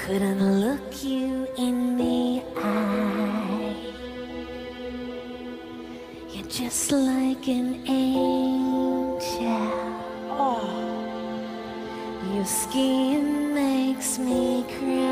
couldn't look you in the eye. You're just like an angel. Oh. Your skin makes me cry.